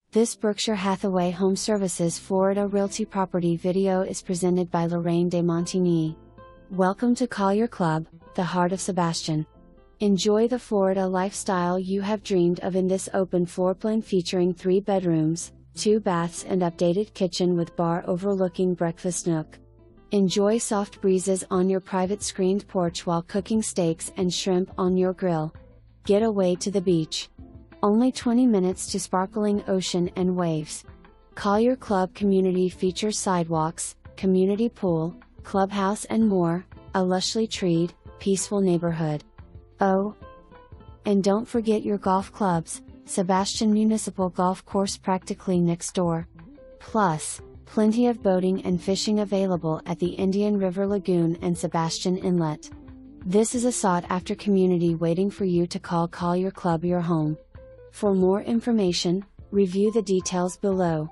This Berkshire Hathaway HomeServices Florida Realty property video is presented by Lorraine de Montigny. Welcome to Collier Club, the heart of Sebastian. Enjoy the Florida lifestyle you have dreamed of in this open floor plan featuring 3 bedrooms, 2 baths and updated kitchen with bar overlooking breakfast nook. Enjoy soft breezes on your private screened porch while cooking steaks and shrimp on your grill. Get away to the beach. Only 20 minutes to sparkling ocean and waves. Collier Club community features sidewalks, community pool, clubhouse and more, a lushly treed, peaceful neighborhood. Oh! And don't forget your golf clubs, Sebastian Municipal Golf Course practically next door. Plus, plenty of boating and fishing available at the Indian River Lagoon and Sebastian Inlet. This is a sought-after community waiting for you to call Collier Club your home. For more information, review the details below.